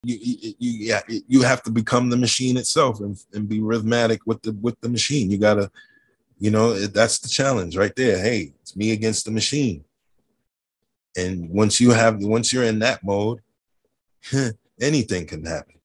you have to become the machine itself and be rhythmic with the machine. You gotta, that's the challenge right there. Hey, it's me against the machine. And once you're in that mode, anything can happen.